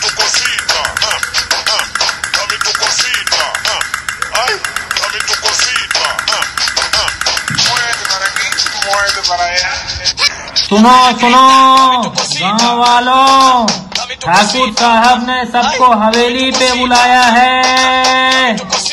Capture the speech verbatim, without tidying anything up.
tu cosita, ah, ah, dame tu cosita, ah, ay, dame tu cosita, ah, ah. Muerde para aquí, muerde para allá. सुनो सुनो गाँव वालों, ठाकुर साहब ने सबको हवेली पे बुलाया है।